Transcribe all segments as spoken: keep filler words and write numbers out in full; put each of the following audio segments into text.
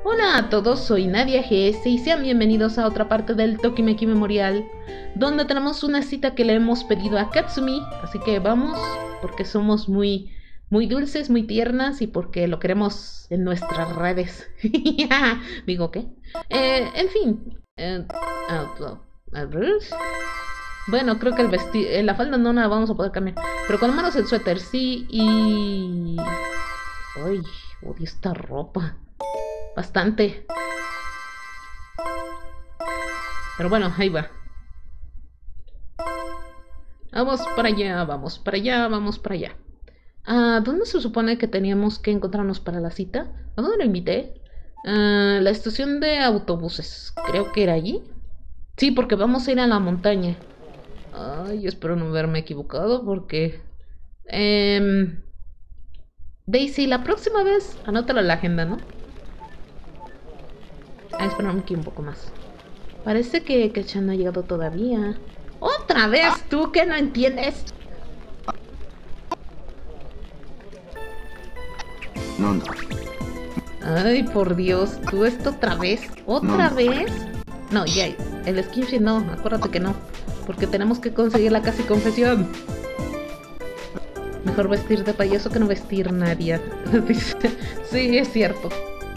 Hola a todos, soy Nadia G S y sean bienvenidos a otra parte del Tokimeki Memorial, donde tenemos una cita que le hemos pedido a Katsumi, así que vamos, porque somos muy, muy dulces, muy tiernas y porque lo queremos en nuestras redes. Digo, ¿qué? Eh, en fin. Eh, uh, uh, bueno, creo que el vestido, eh, la falda no la vamos a poder cambiar, pero con menos el suéter sí y... Ay, odio esta ropa. Bastante. Pero bueno, ahí va. Vamos para allá, vamos para allá, vamos para allá. Ah, ¿dónde se supone que teníamos que encontrarnos para la cita? ¿A dónde lo invité? Ah, la estación de autobuses. Creo que era allí. Sí, porque vamos a ir a la montaña. Ay, espero no haberme equivocado porque... Eh... Daisy, la próxima vez anótalo en la agenda, ¿no? Ah, espérame aquí un poco más. Parece que Chan no ha llegado todavía. ¿Otra vez tú que no entiendes? ¿Dónde? Ay, por Dios, ¿tú esto otra vez? ¿Otra vez? No, ya, el skinship no, acuérdate que no. Porque tenemos que conseguir la casi confesión. Mejor vestir de payaso que no vestir nadie. Sí, es cierto.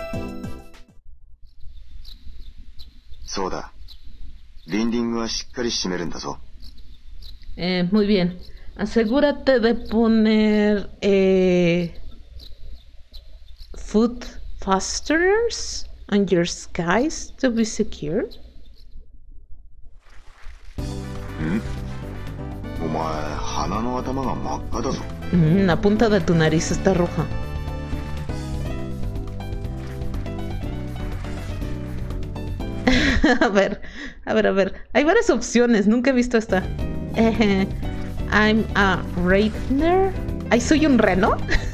Eh, muy bien. Asegúrate de poner eh, foot fasteners on your skies to be secure. Mm, la punta de tu nariz está roja. A ver, a ver, a ver. Hay varias opciones, nunca he visto esta. Eh, I'm a Reitner. Ay, soy un reno.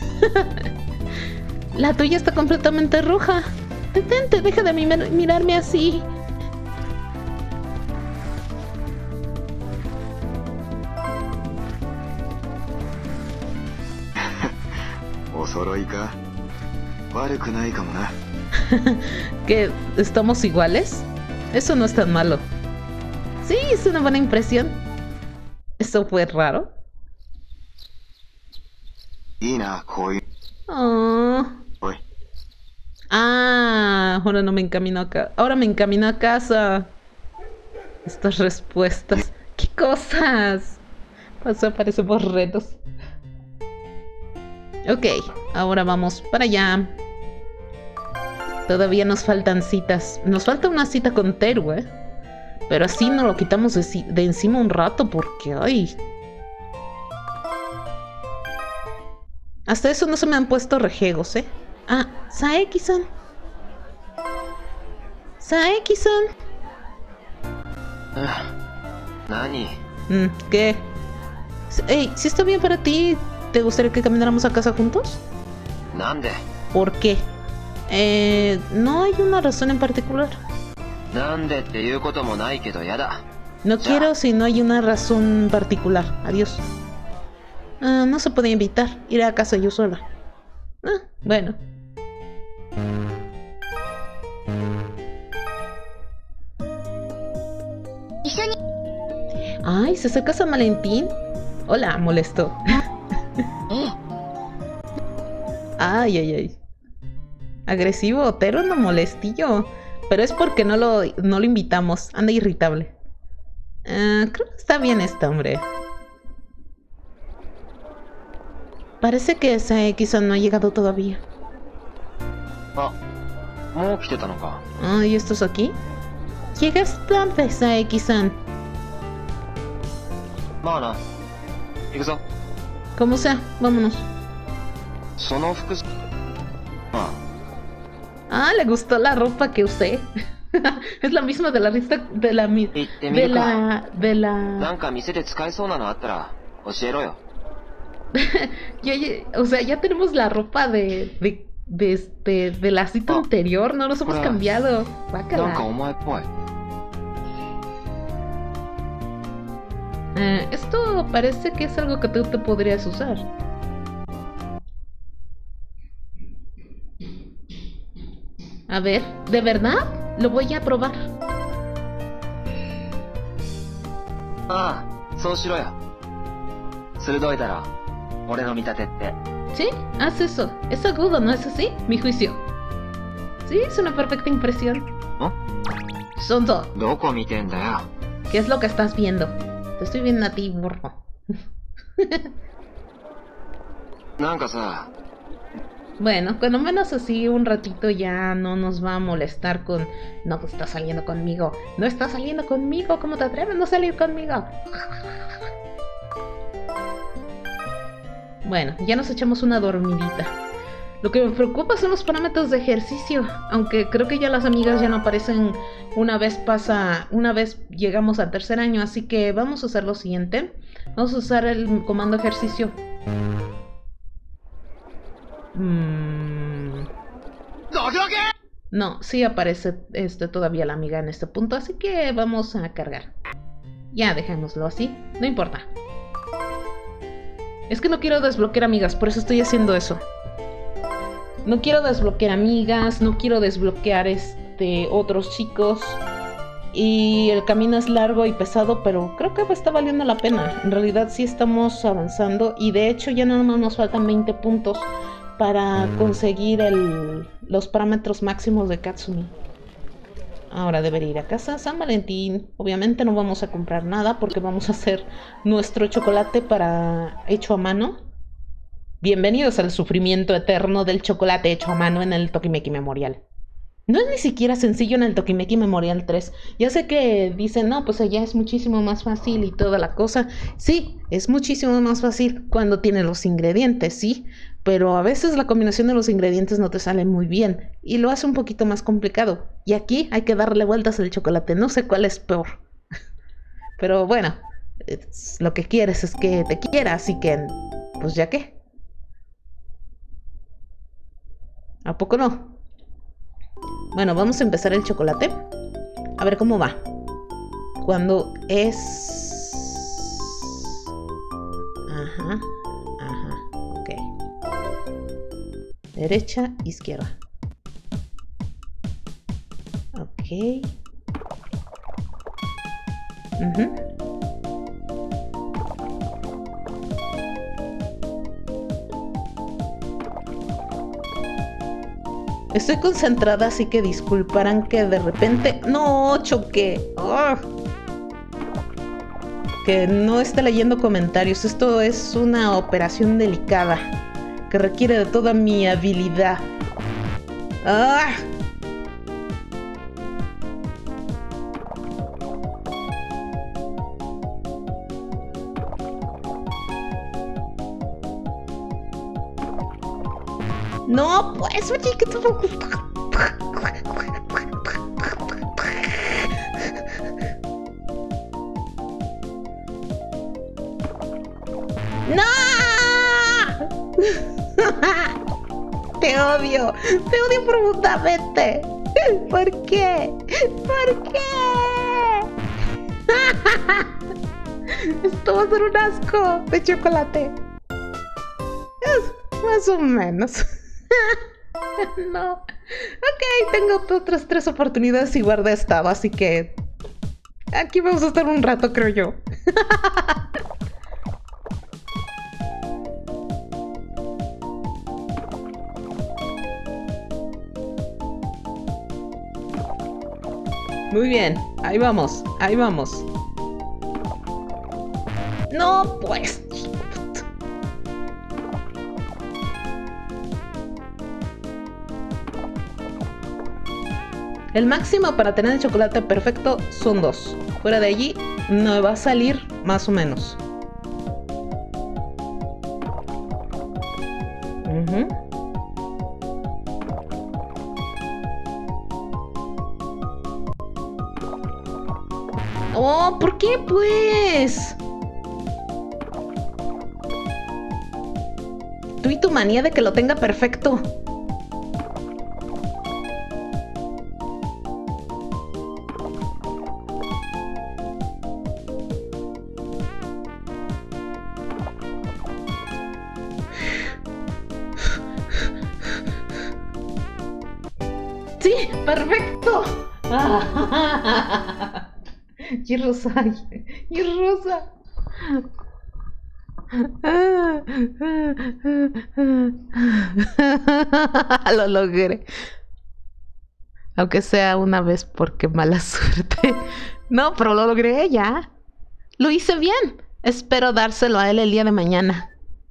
La tuya está completamente roja. Detente, deja de mi mirarme así. ¿Que estamos iguales? Eso no es tan malo. Sí, es una buena impresión. ¿Eso fue raro? Oh. Ah, ahora no me encamino acá. Ahora me encamino a casa. Estas respuestas. ¿Qué cosas? Pues parecemos retos. Ok, ahora vamos para allá. Todavía nos faltan citas. Nos falta una cita con Teru, ¿eh? Pero así nos lo quitamos de, de encima un rato porque, ay... Hasta eso no se me han puesto rejegos, ¿eh? Ah, Saeki-san. Saeki-san. ¿Nani? Mm, ¿Qué? Ey, si está bien para ti, ¿te gustaría que camináramos a casa juntos? ¿Nande? ¿Por qué? Eh, no hay una razón en particular. No quiero si no hay una razón particular. Adiós. Ah, no se puede invitar. Iré a casa yo sola. Ah, bueno. Ay, ¿se acerca San Valentín? Hola, molesto. Ay, ay, ay. Agresivo, Teru no molestillo. Pero es porque no lo, no lo invitamos. Anda irritable. Uh, creo que está bien este hombre. Parece que Saeki-san no ha llegado todavía. Ah, ¿y estos aquí? Llegas tarde, Saeki-san. Como sea, vámonos. Ah, le gustó la ropa que usé. Es la misma de la lista de la de la de la ya, ya, o sea, ya tenemos la ropa de de de este de la cita anterior, no nos hemos cambiado. Eh, esto parece que es algo que tú te podrías usar. A ver, ¿de verdad? Lo voy a probar. ああ、そうしろよ。鋭いだろ。俺の見立てって。 Sí, haz eso. Es agudo, ¿no es así? Mi juicio. Sí, es una perfecta impresión. ¿Oh? Sonso. どこ見てんだよ。 ¿Qué es lo que estás viendo? Te estoy viendo a ti, burro. なんかさ。 Bueno, cuando menos así un ratito ya no nos va a molestar con... No, pues está saliendo conmigo. No está saliendo conmigo. ¿Cómo te atreves a no salir conmigo? Bueno, ya nos echamos una dormidita. Lo que me preocupa son los parámetros de ejercicio. Aunque creo que ya las amigas ya no aparecen una vez pasa... Una vez llegamos al tercer año. Así que vamos a hacer lo siguiente. Vamos a usar el comando ejercicio. Mm. No, sí aparece este, todavía la amiga en este punto, así que vamos a cargar. Ya, dejémoslo así, no importa. Es que no quiero desbloquear amigas, por eso estoy haciendo eso. No quiero desbloquear amigas, no quiero desbloquear este, otros chicos. Y el camino es largo y pesado, pero creo que está valiendo la pena. En realidad sí estamos avanzando y de hecho ya nada más nos faltan veinte puntos para conseguir el, los parámetros máximos de Katsumi. Ahora debería ir a casa. San Valentín. Obviamente no vamos a comprar nada porque vamos a hacer nuestro chocolate para hecho a mano. Bienvenidos al sufrimiento eterno del chocolate hecho a mano en el Tokimeki Memorial. No es ni siquiera sencillo en el Tokimeki Memorial tres. Ya sé que dicen, no, pues allá es muchísimo más fácil y toda la cosa. Sí, es muchísimo más fácil cuando tienes los ingredientes, sí. Pero a veces la combinación de los ingredientes no te sale muy bien y lo hace un poquito más complicado. Y aquí hay que darle vueltas al chocolate. No sé cuál es peor. Pero bueno, es, lo que quieres es que te quiera, así que, pues ya qué. ¿A poco no? Bueno, vamos a empezar el chocolate. A ver cómo va. Cuando es... Ajá, ajá, ok. Derecha, izquierda. Ok. Uh-huh. Estoy concentrada, así que disculparán que de repente... ¡No! ¡Choqué! ¡Oh! Que no esté leyendo comentarios. Esto es una operación delicada que requiere de toda mi habilidad. ¡Ah! No, pues, oye, que te... ¡No! Te odio, te odio profundamente. ¿Por qué? ¿Por qué? Esto va a ser un asco de chocolate. Más o menos. No. Ok, tengo otras tres oportunidades y guardé esta, así que aquí vamos a estar un rato, creo yo. Muy bien, ahí vamos, ahí vamos. No, pues. El máximo para tener el chocolate perfecto son dos. Fuera de allí no va a salir más o menos. Uh-huh. Oh, ¿por qué pues? Tú y tu manía de que lo tenga perfecto. Sí, perfecto. Y Rosa, y Rosa. Lo logré. Aunque sea una vez porque mala suerte. No, pero lo logré ya. Lo hice bien. Espero dárselo a él el día de mañana.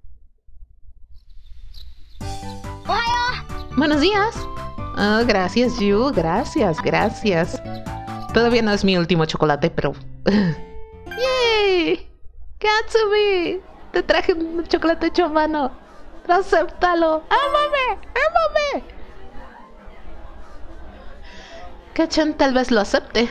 Buenos días. Oh, gracias, Yu. Gracias, gracias. Todavía no es mi último chocolate, pero... ¡Yay! ¡Katsumi! Te traje un chocolate hecho a mano. ¡Acéptalo! ¡Ámame! ¡Ámame! Kachan tal vez lo acepte.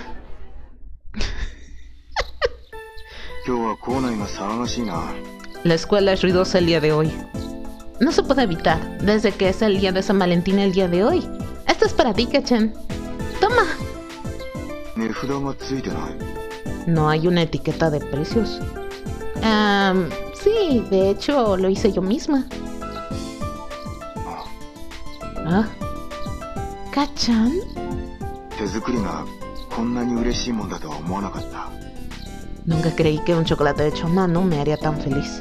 La escuela es ruidosa el día de hoy. No se puede evitar, desde que es el día de San Valentín el día de hoy. Esto es para ti, Kachan. Toma. No hay una etiqueta de precios. Um, sí, de hecho lo hice yo misma. ¿Ah? ¿Kachan? Nunca creí que un chocolate hecho a mano me haría tan feliz.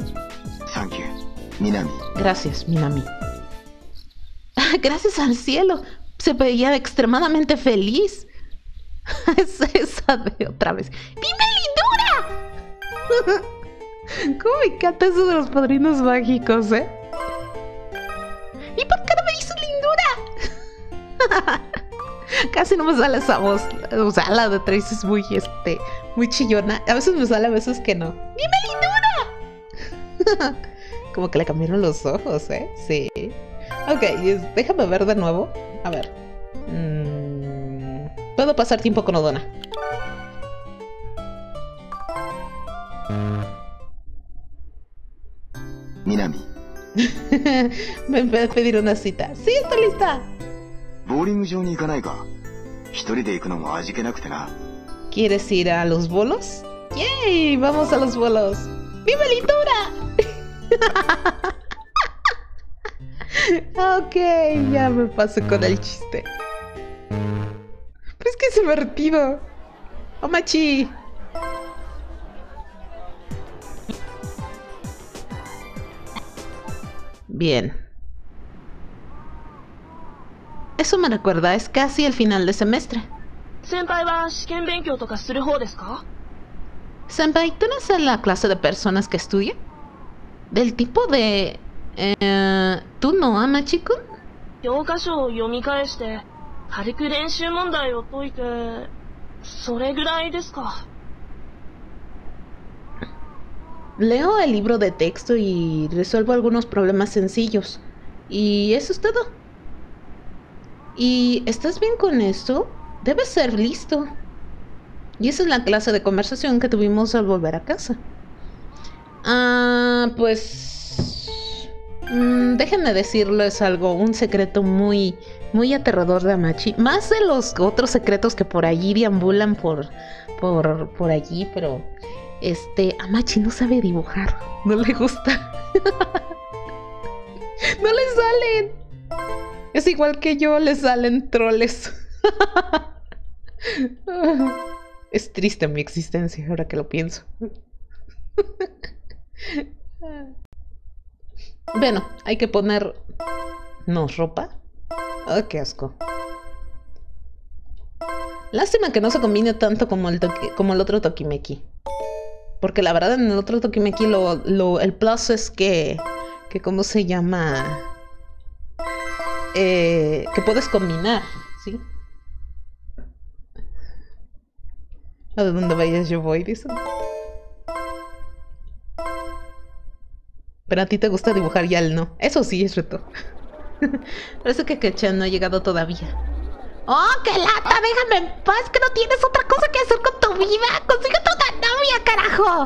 Gracias, Minami. Gracias al cielo. Se veía extremadamente feliz. Es esa de otra vez. ¡Vive lindura! ¿Cómo me encanta eso de los padrinos mágicos, eh? ¿Y por qué no me dices lindura? Casi no me sale esa voz. O sea, la de Tracy es muy, este, muy chillona. A veces me sale, a veces que no. ¡Dime lindura! Como que le cambiaron los ojos, ¿eh? Sí. Ok, déjame ver de nuevo. A ver. Mm, Puedo pasar tiempo con Odona. Minami. Me puedes pedir una cita. Sí, estoy lista. ¿Quieres ir a los bolos? ¡Yay! ¡Vamos a los bolos! ¡Vive lindura! Ok, ya me paso con el chiste. Pero es que es divertido. ¡Omachi! Bien. Eso me recuerda, es casi el final de semestre. Senpai, ¿tú no eres la clase de personas que estudia? Del tipo de... Eh, ¿Tú no, Amachi-kun? Leo el libro de texto y resuelvo algunos problemas sencillos. Y eso es todo. ¿Y estás bien con esto? Debes ser listo. Y esa es la clase de conversación que tuvimos al volver a casa. Ah, pues... Mmm, déjenme decirles algo, un secreto muy, muy aterrador de Amachi. Más de los otros secretos que por allí deambulan por, por, por allí, pero... Este, Amachi no sabe dibujar. No le gusta. No le salen. Es igual que yo, le salen troles. Es triste mi existencia, ahora que lo pienso. Bueno, hay que poner... ¿No, ropa? Oh, qué asco. Lástima que no se combine tanto como el, como el otro Tokimeki. Porque la verdad en el otro Tokimeki lo, lo, el plus es que... que ¿cómo se llama? Eh, que puedes combinar, ¿sí? A donde vayas yo voy, dicen. Pero a ti te gusta dibujar y a él no. Eso sí es reto. Parece que Kachan no ha llegado todavía. ¡Oh, qué lata! ¡Déjame en paz! ¡Que no tienes otra cosa que hacer con tu vida! ¡Consíguete una novia, carajo!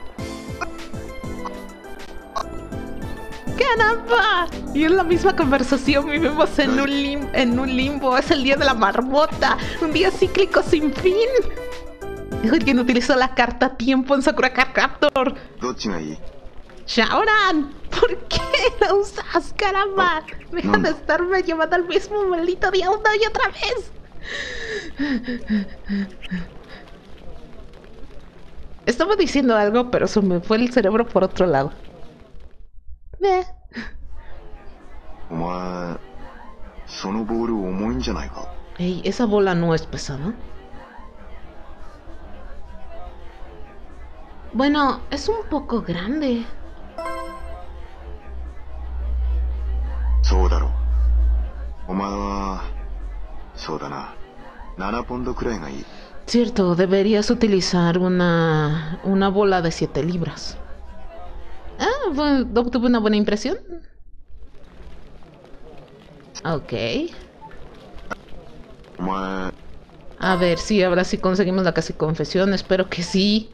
¡Caramba! Y en la misma conversación vivimos en un, lim en un limbo. Es el día de la marmota. Un día cíclico sin fin. ¿Quién utilizó la carta tiempo en Sakura Card Captor? Shaoran, ¿por qué? la usas, caramba! Deja de estarme llevando al mismo maldito día una y otra vez. Estaba diciendo algo, pero se me fue el cerebro por otro lado. Eh. Ey, esa bola no es pesada. Bueno, es un poco grande. Cierto, deberías utilizar una una bola de siete libras. Ah, bueno, obtuve una buena impresión. Ok. A ver, sí, ahora sí conseguimos la casi confesión. Espero que sí.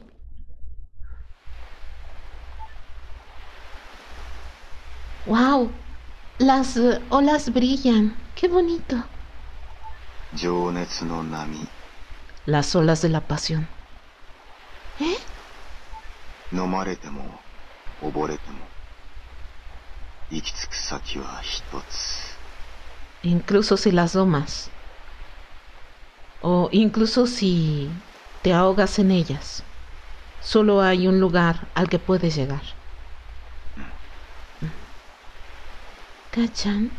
Wow, las uh, olas brillan. Qué bonito. Las olas de la pasión. ¿Eh? Incluso si las domas, o incluso si te ahogas en ellas, solo hay un lugar al que puedes llegar. ¿Cachan?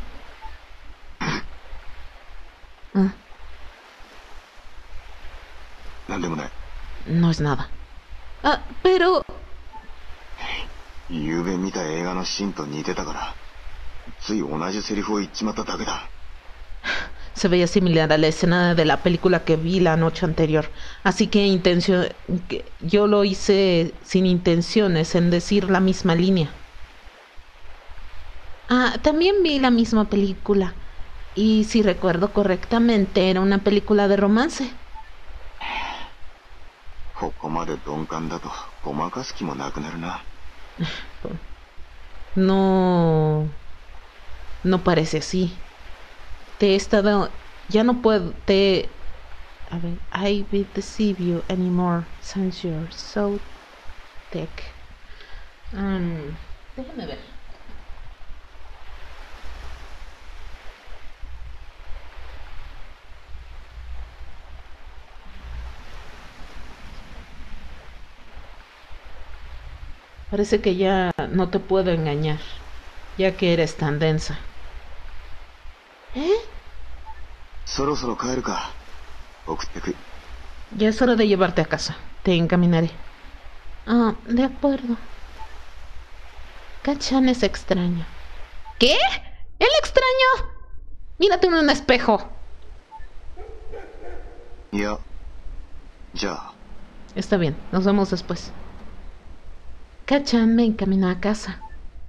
Ah. No es nada. Ah, pero... Se veía similar a la escena de la película que vi la noche anterior. Así que, intención, que yo lo hice sin intenciones en decir la misma línea. Ah, también vi la misma película. Y si recuerdo correctamente, era una película de romance. No... No parece así. Te he estado... Ya no puedo... Te... A ver... I will deceive you anymore since you're so thick. Um, déjame ver. Parece que ya no te puedo engañar, ya que eres tan densa. ¿Eh? Ya es hora de llevarte a casa. Te encaminaré. Ah, de acuerdo. Kachan es extraño. ¿Qué? ¿El extraño? Mírate en un espejo. Ya. Ya. Está bien, nos vemos después. Kachan me encaminó a casa.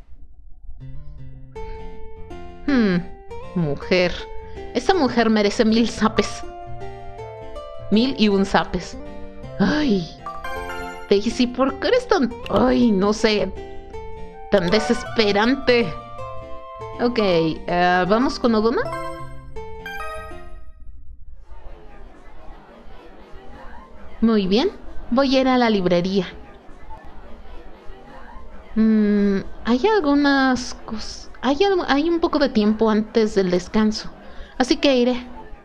Hmm, mujer. Esa mujer merece mil zapes. Mil y un zapes. Ay. Daisy, ¿por qué eres tan... Ay, no sé. Tan desesperante. Ok, uh, ¿vamos con Odona? Muy bien. Voy a ir a la librería. Mm, hay algunas cosas... Hay, algo, hay un poco de tiempo antes del descanso. Así que iré.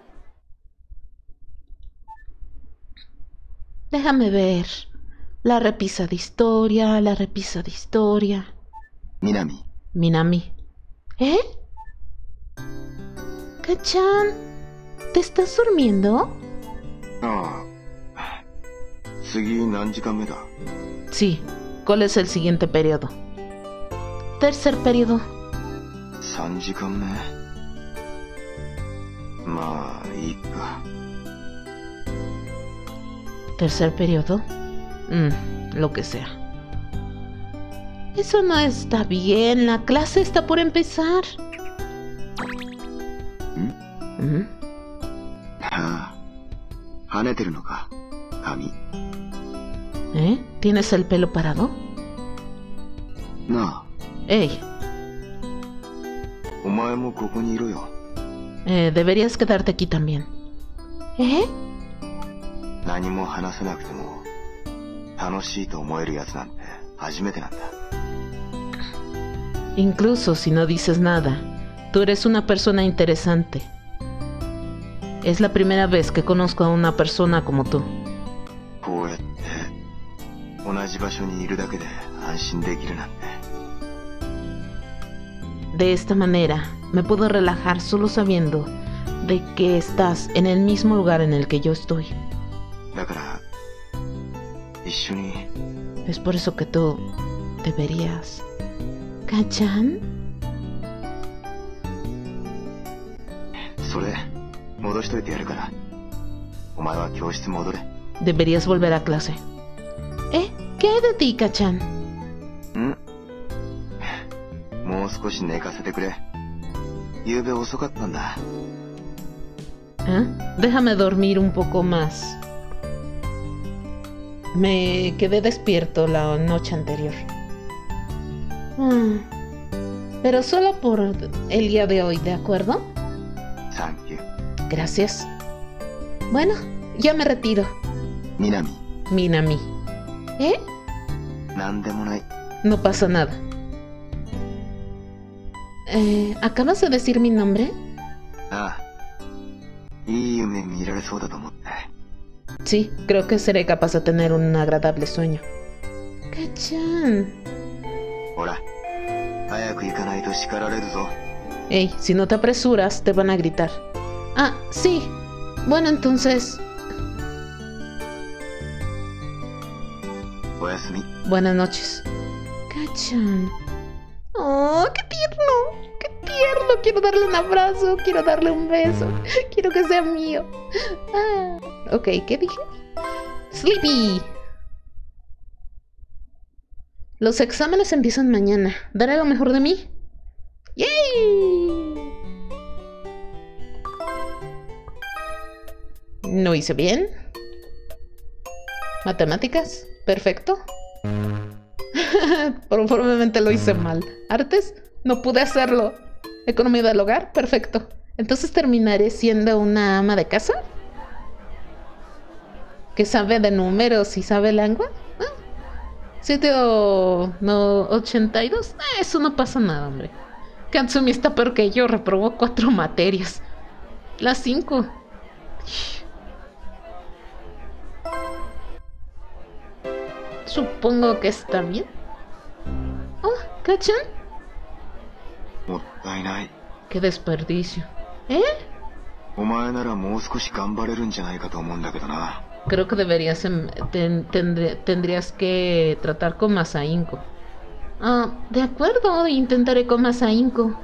Déjame ver. La repisa de historia, la repisa de historia. Minami. Minami. ¿Eh? Kachan, ¿te estás durmiendo? Ah. Sí. ¿Cuál es el siguiente periodo? Tercer periodo. ¿Tercer periodo? Mm, lo que sea. Eso no está bien. La clase está por empezar. ¿Mm? ¿Mm? ¿Eh? ¿Tienes el pelo parado? No. ¡Ey! Eh, deberías quedarte aquí también. ¿Eh? Incluso si no dices nada, tú eres una persona interesante. Es la primera vez que conozco a una persona como tú. De esta manera, me puedo relajar solo sabiendo de que estás en el mismo lugar en el que yo estoy. Es por eso que tú deberías... ¿Kachan? Deberías volver a clase. ¿Eh? ¿Qué hay de ti, Kachan? ¿Eh? Déjame dormir un poco más. Me quedé despierto la noche anterior. Ah, pero solo por el día de hoy, ¿de acuerdo? Gracias. Bueno, ya me retiro. Minami. Minami. ¿Eh? No pasa nada. Eh, ¿acabas de decir mi nombre? Ah. Sí, creo que seré capaz de tener un agradable sueño. Kachan. Ey, si no te apresuras, te van a gritar. Ah, sí. Bueno, entonces... Buenas noches. Kachan. Oh, qué tierno. Qué tierno. Quiero darle un abrazo. Quiero darle un beso. Quiero que sea mío. Ah, ok, ¿qué dije? Sleepy. Los exámenes empiezan mañana. Daré lo mejor de mí. ¡Yay! ¿No hice bien? ¿Matemáticas? Perfecto. Probablemente lo hice mal. ¿Artes? No pude hacerlo. ¿Economía del hogar? Perfecto. Entonces terminaré siendo una ama de casa. ¿Que sabe de números y sabe lengua? ¿Sitio no, ochenta y dos? Eh, eso no pasa nada, hombre. Katsumi está peor que yo. Reprobó cuatro materias. Las cinco. Supongo que está bien. Oh, ¿Kachan? Qué desperdicio. ¿Eh? Creo que deberías ten, tendr, tendrías que tratar con más ahínco. Ah, de acuerdo, intentaré con más ahínco.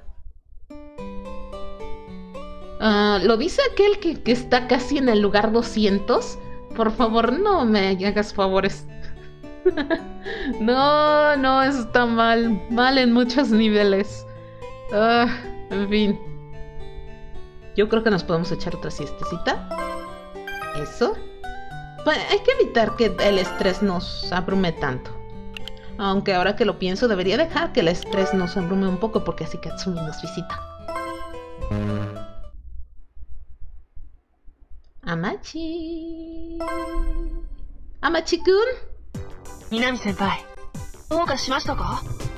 Ah, ¿lo dice aquel que, que está casi en el lugar doscientos? Por favor, no me hagas favores. No, no, eso está mal. Mal en muchos niveles. Ah, en fin. Yo creo que nos podemos echar otra siestecita. Eso. Pues hay que evitar que el estrés nos abrume tanto. Aunque ahora que lo pienso, debería dejar que el estrés nos abrume un poco, porque así Katsumi nos visita. Amachi. Amachi-kun. Minami-senpai, ¿douka shimashita ka?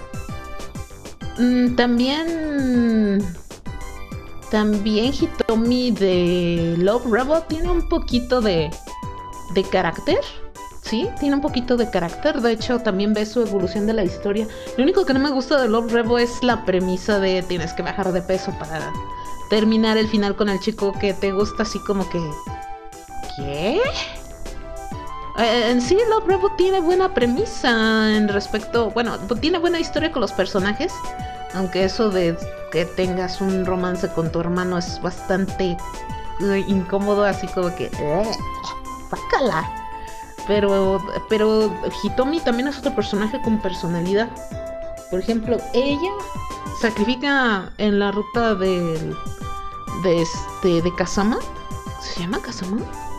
Mm, también... También Hitomi de Love Rebel tiene un poquito de... de carácter. Sí, tiene un poquito de carácter. De hecho, también ves su evolución de la historia. Lo único que no me gusta de Love Rebel es la premisa de tienes que bajar de peso para terminar el final con el chico que te gusta, así como que... ¿Qué? Eh, en sí, Love Rebel tiene buena premisa en respecto... Bueno, tiene buena historia con los personajes. Aunque eso de que tengas un romance con tu hermano es bastante uh, incómodo, así como que... ¡Sácala! Pero, pero Hitomi también es otro personaje con personalidad. Por ejemplo, ella sacrifica en la ruta de... De este... De Kazama. ¿Se llama Kazama?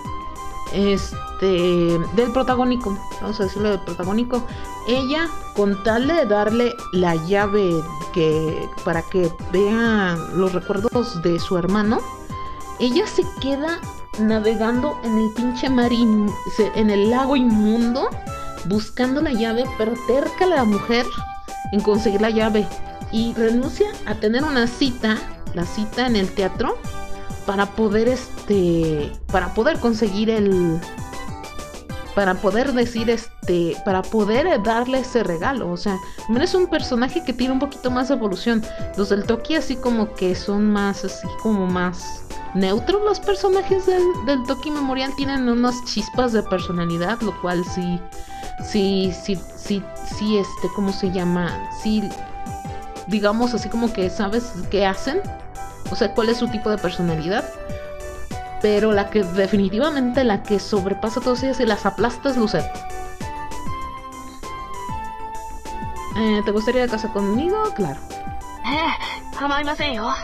Este... Del protagónico. Vamos a decirlo del protagónico. Ella, con tal de darle la llave que para que vea los recuerdos de su hermano, ella se queda navegando en el pinche mar, in, en el lago inmundo, buscando la llave, pero terca la mujer en conseguir la llave y renuncia a tener una cita, la cita en el teatro, para poder este, para poder conseguir el, para poder decir este, para poder darle ese regalo. O sea, es un personaje que tiene un poquito más de evolución. Los del Toki así como que son más así como más neutros. Los personajes del, del Toki Memorial tienen unas chispas de personalidad, lo cual sí, sí, sí, sí, sí, este, ¿cómo se llama? Sí, digamos así como que sabes qué hacen, o sea, cuál es su tipo de personalidad. Pero la que definitivamente la que sobrepasa a todas ellas y las aplasta es Lucette. Eh, ¿Te gustaría ir a casa conmigo? Claro. Eh, 構いませんよ。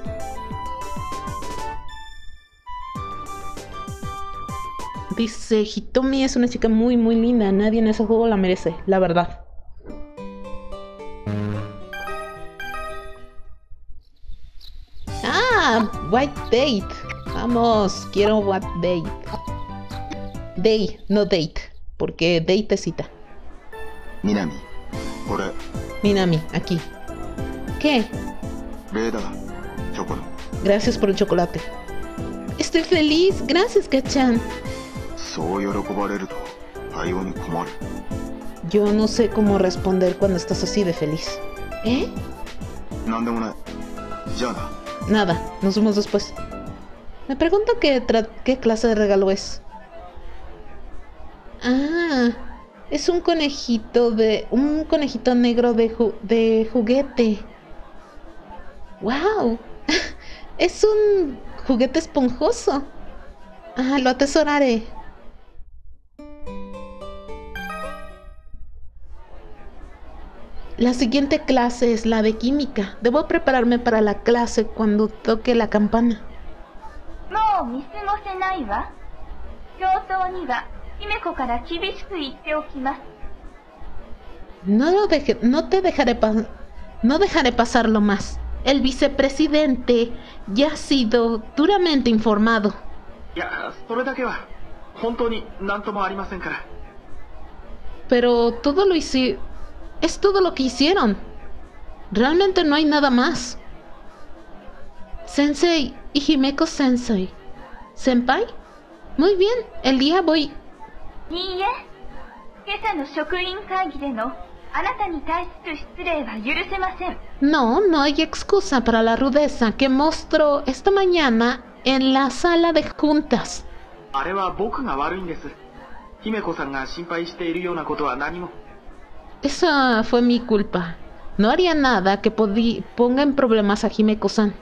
Dice, Hitomi es una chica muy muy linda. Nadie en ese juego la merece, la verdad. Ah, White Date. Vamos, quiero What Date. Day, no date, porque date es cita. Minami, ore. Minami, aquí. ¿Qué? Rei da, chocolate. Gracias por el chocolate. Estoy feliz, gracias, Kachan. Yo no sé cómo responder cuando estás así de feliz. ¿Eh? Nada, nos vemos después. Me pregunto qué, qué clase de regalo es. Ah, es un conejito de... un conejito negro de, ju de juguete. ¡Wow! Es un juguete esponjoso. Ah, lo atesoraré. La siguiente clase es la de química. Debo prepararme para la clase cuando toque la campana. No lo deje, no te dejaré pa no dejaré pasarlo más. El vicepresidente ya ha sido duramente informado. Pero todo lo hice, es todo lo que hicieron. Realmente no hay nada más. Sensei y Himeko Sensei. ¿Senpai? Muy bien, el día voy... No, no hay excusa para la rudeza que mostró esta mañana en la sala de juntas. Esa fue mi culpa. No haría nada que ponga en problemas a Himeko-san.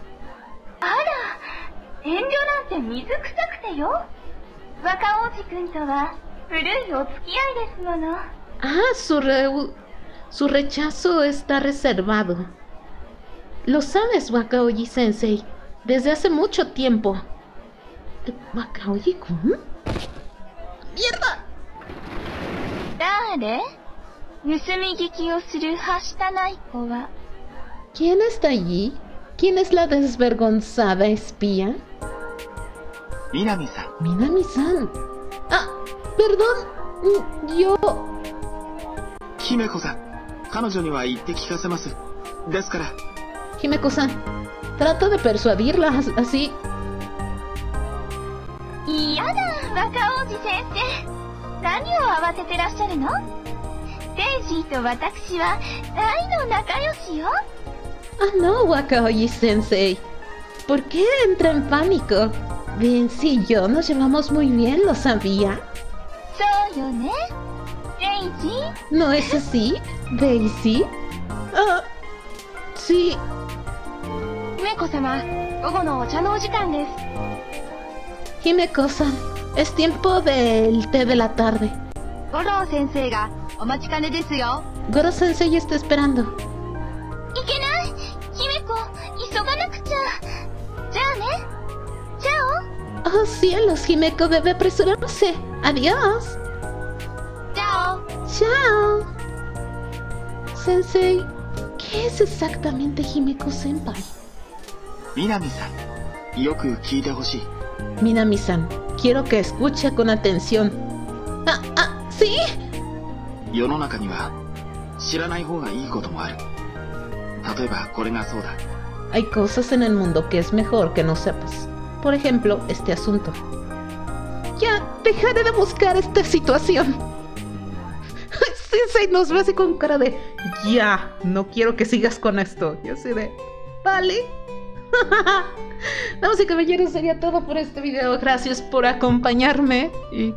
Ah, su, re su rechazo está reservado. Lo sabes, Wakaoji-sensei, desde hace mucho tiempo. ¿Wakaoji-kun? ¡Mierda! ¿Quién está allí? ¿Quién es la desvergonzada espía? Minami-san. Minami-san. Ah, perdón. Yo... Himeko-san, Himeko-san, trata de persuadirla así. Ah, no, Wakaoji-sensei. ¿Por qué entra en pánico? Vince y yo nos llevamos muy bien, ¿lo sabía? ¿No es así, Daisy? Ah, sí. Himeko-san, es tiempo del té de la tarde. Goro-sensei está esperando. Oh cielos, Himeko debe apresurarse. Adiós. Chao. Chao. Sensei, ¿qué es exactamente Himeko-senpai? Minami-san, yoku kiite hoshii. Minami-san, quiero que escuche con atención. Ah, ah, ¿sí? 知らない方がいいこともある。例えばこれがそうだ。 Hay cosas en el mundo que es mejor que no sepas. Por ejemplo, este asunto. Ya, dejaré de buscar esta situación. Sensei nos ve así con cara de ya, no quiero que sigas con esto. Yo así de vale. Damas y caballeros, sería todo por este video. Gracias por acompañarme. Y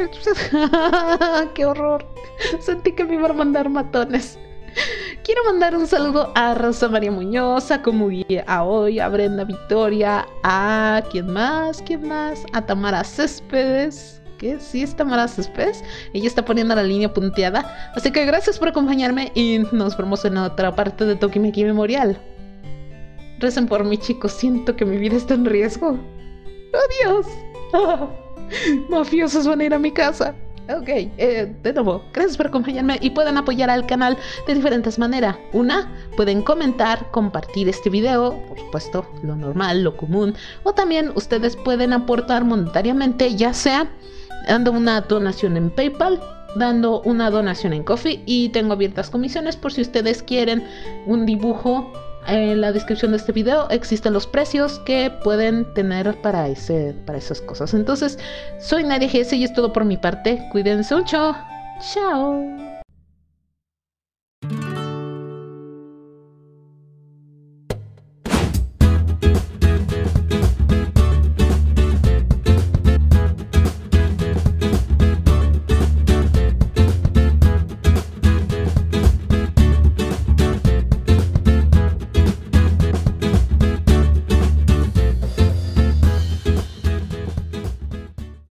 qué horror. Sentí que me iban a mandar matones. Quiero mandar un saludo a Rosa María Muñoz, a Komui Aoi, a Brenda Victoria, a ¿quién más? ¿Quién más? A Tamara Céspedes. ¿Qué? Sí, es Tamara Céspedes. Ella está poniendo la línea punteada. Así que gracias por acompañarme y nos vemos en otra parte de Tokimeki Memorial. Recen por mí, chicos. Siento que mi vida está en riesgo. ¡Adiós! Oh, mafiosos van a ir a mi casa. Ok, eh, de nuevo, gracias por acompañarme y pueden apoyar al canal de diferentes maneras. Una, pueden comentar, compartir este video, por supuesto, lo normal, lo común. O también ustedes pueden aportar monetariamente, ya sea dando una donación en PayPal, dando una donación en Ko-fi, y tengo abiertas comisiones por si ustedes quieren un dibujo. En la descripción de este video existen los precios que pueden tener para, ese, para esas cosas. Entonces, soy Nadia G S y es todo por mi parte. Cuídense mucho. Chao.